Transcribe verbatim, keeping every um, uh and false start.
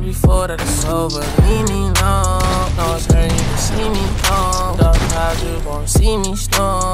before that it's over. Leave me alone. No, it's hurting you to see me home. Dark clouds, you gon' see me storm.